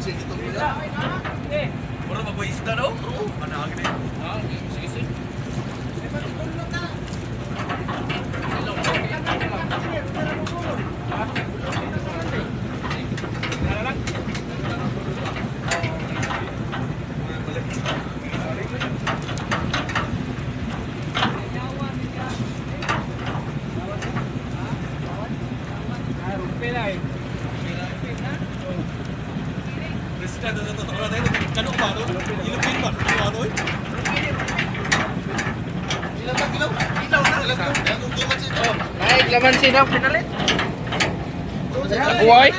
ito nila. Mura magbayisda daw. Manahag na yun. Sige, sige. Naik laman sinaw pinalit. Buhay.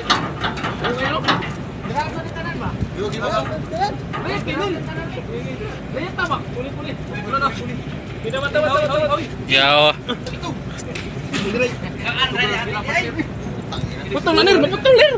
Yaw. Betul lir, betul lir.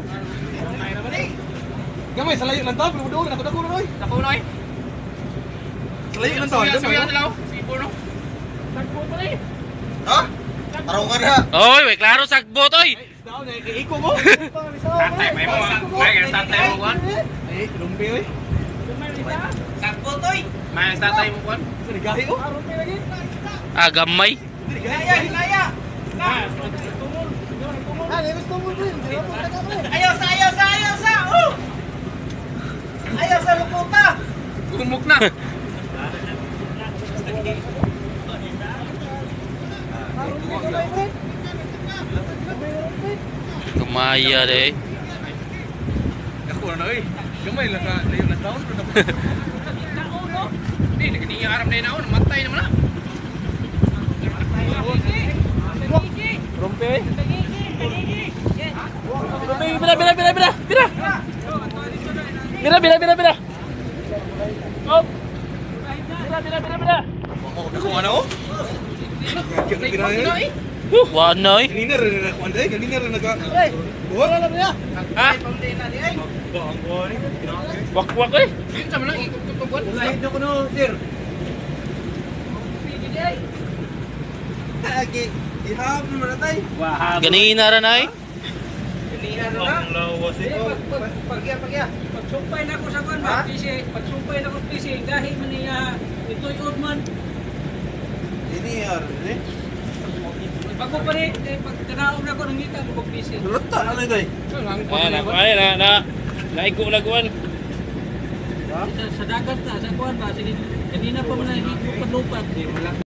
Gamay, salayo lang tao. Dako na oy. Dako na oy. Salayo lang tao. Sipo no. Sakbo pa eh. Ha? Tarungan na. Oy, may klaro sakbo toy. Daw na iko mo. Tatay may mo. May tatay mo kon. Eh, lumpi oy. Sakbo toy. May tatay mo kon. Gahi oh. Ah, gamay. Hinaya. Ayaw sa! Oh! Ayaw sa luputa! Gumuk na. Kumaya deh. Ako na oy. Gamay lang ka layo lang tao. Hindi, nagkiniya aram na yun. Matay naman na. Rompe. Bira. Bira. Oh. Bira. Ako ano oh? Kinay. Wano eh. Kanina rin ako anday, kanina rin naga. Wala lang niya. Ha? Banggoy. Wak eh. Yun sama lang ikututugon. Lahid na ko no, sir. Lagi. Ihap naman na tayo. Ganina rin ay. Ang lawas ito. Pagya. Pagsumpay na ko sa kwan, pagsumpay na ko PC, dahil man niya ito'y udman. Ini eh. Bago pa rin, pagkanaon na ko ng ngita, ko PC. Lata na lang tayo. Ay, naikuulaguan. Sa dagat na, sa kwan ba, sige, kanina pa man na lupat.